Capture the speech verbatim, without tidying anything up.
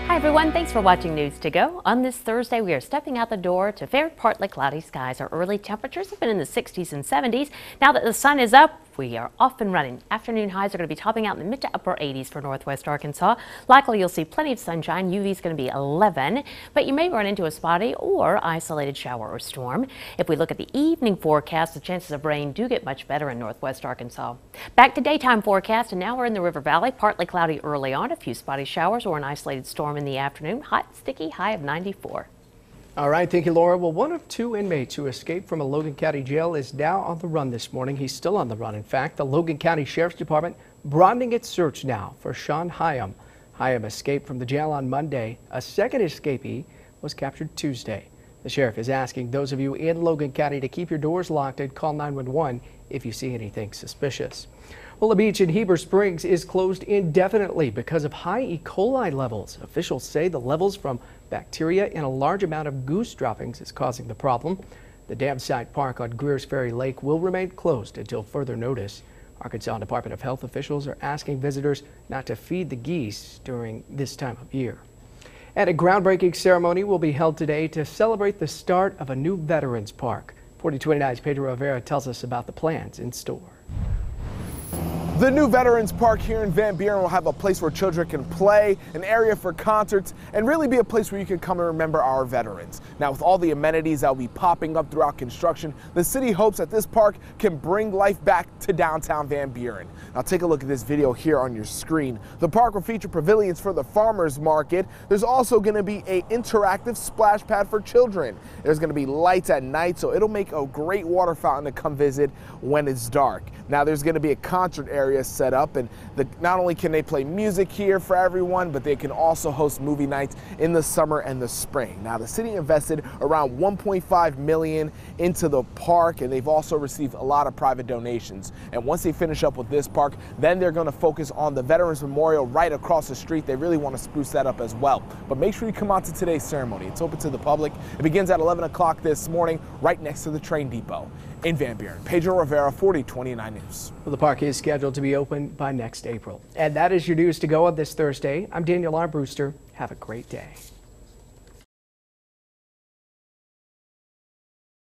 Hi everyone, thanks for watching News to Go. On this Thursday, we are stepping out the door to fair partly cloudy skies. Our early temperatures have been in the sixties and seventies. Now that the sun is up, we are off and running. Afternoon highs are going to be topping out in the mid to upper eighties for northwest Arkansas. Likely you'll see plenty of sunshine. U V is going to be eleven, but you may run into a spotty or isolated shower or storm. If we look at the evening forecast, the chances of rain do get much better in northwest Arkansas. Back to daytime forecast, and now we're in the River Valley. Partly cloudy early on, a few spotty showers or an isolated storm in the afternoon. Hot, sticky, high of ninety-four. All right, thank you, Laura. Well, one of two inmates who escaped from a Logan County jail is now on the run this morning. He's still on the run. In fact, the Logan County Sheriff's Department broadening its search now for Sean Hyam. Hyam escaped from the jail on Monday. A second escapee was captured Tuesday. The sheriff is asking those of you in Logan County to keep your doors locked and call nine one one if you see anything suspicious. Well, the beach in Heber Springs is closed indefinitely because of high E. coli levels. Officials say the levels from bacteria in a large amount of goose droppings is causing the problem. The dam site park on Greers Ferry Lake will remain closed until further notice. Arkansas Department of Health officials are asking visitors not to feed the geese during this time of year. And a groundbreaking ceremony will be held today to celebrate the start of a new Veterans Park. forty twenty-nine's Pedro Rivera tells us about the plans in store. The new Veterans Park here in Van Buren will have a place where children can play, an area for concerts, and really be a place where you can come and remember our veterans. Now, with all the amenities that will be popping up throughout construction, the city hopes that this park can bring life back to downtown Van Buren. Now, take a look at this video here on your screen. The park will feature pavilions for the farmers market. There's also going to be an interactive splash pad for children. There's going to be lights at night, so it'll make a great water fountain to come visit when it's dark. Now, there's going to be a concert area set up, and the, not only can they play music here for everyone, but they can also host movie nights in the summer and the spring. Now, the city invested around one point five million dollars into the park, and they've also received a lot of private donations. And once they finish up with this park, then they're going to focus on the Veterans Memorial right across the street. They really want to spruce that up as well. But make sure you come out to today's ceremony. It's open to the public. It begins at eleven o'clock this morning right next to the train depot in Van Buren. Pedro Rivera, forty twenty-nine News. Well, the park is scheduled to be open by next April. And that is your News to Go on this Thursday. I'm Daniel Armbruster. Have a great day.